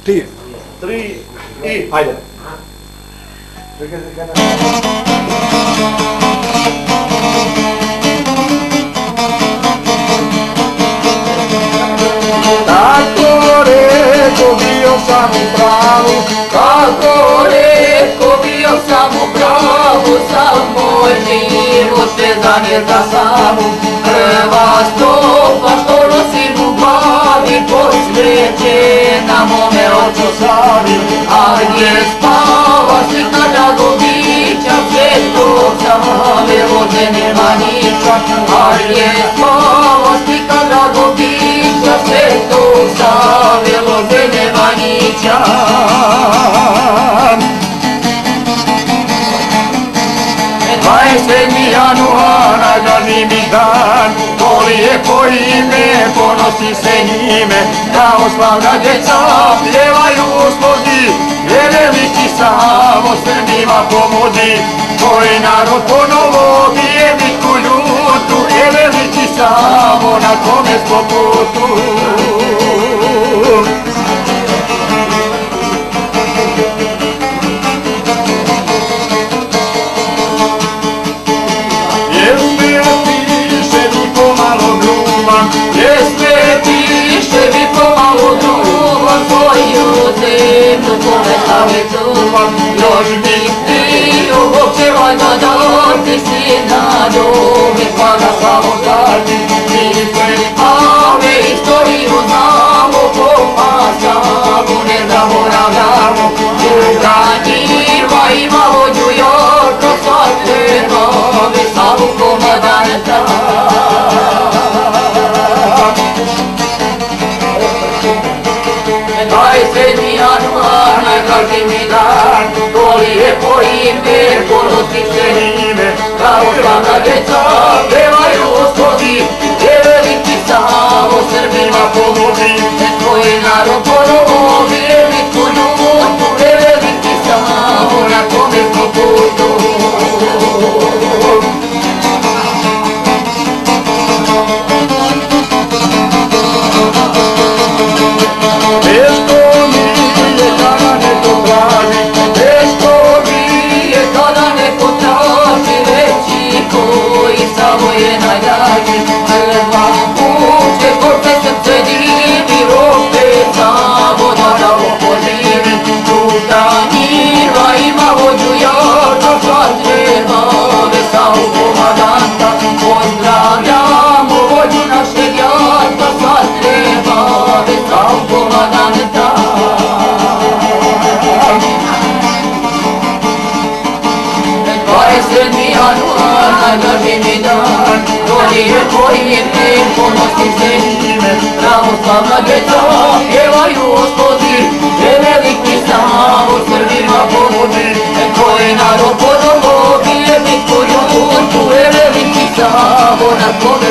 Ti. 3 i... Ajde. Kako reko bio sam u pravu, kako reko bio sam u pravu, sam moj život vezan je za samu. Prva stopa što nosim u glavi, posveće na mome oču slavi. A gdje spava slika dragovića, Svetog Save vođe Nemanjića. A gdje spava slika dragovića, Svetog Save vođe Nemanjića. 27. januara gazi mi dan, to lijepo ime, ponosi se njime. Pravoslavna djeca pjevaju slozi, je veliki Savo Srbima pomodi. Tvoj narod ponovo bije bitku ljutu, je veliki Savo na kome smo putu. Jeste piše mi pomalo druvan, svoju zemlju kome sami čuvam. Još bih htio uopće valjda dati sina dobi, pa ga samo dati. Mi sve pave istoriju znamo, popa Savu ne zaboravljamo. Druga njima ima vođu jako, sad treba bi Savu komadanta. 27. januar, najdraži mi dan, to lijepo ime, ponosi se njime. Pravoslavna djeca pjevaju slozi, je veliki Savo Srbima pomodi. Tvoj narod ponovo bije bitku ljutu, je veliki Savo na kome smo putu. Savo je najdraži, prva kuće, korte srce divi, opet Savo da dao poživi. Tuta njiva ima vođu jaka, sad treba ve Savu komadanta. Pozdravljamo vođu našeg jaka, sad treba ve Savu komadanta. 27. januar, najdraži mi dan, to lijepo ime, ponosi se njime. Pravoslavna djeca pjevaju slozi, je veliki Savo Srbima pomodi. Tvoj narod ponovo bije bitku ljutu, je veliki Savo na kome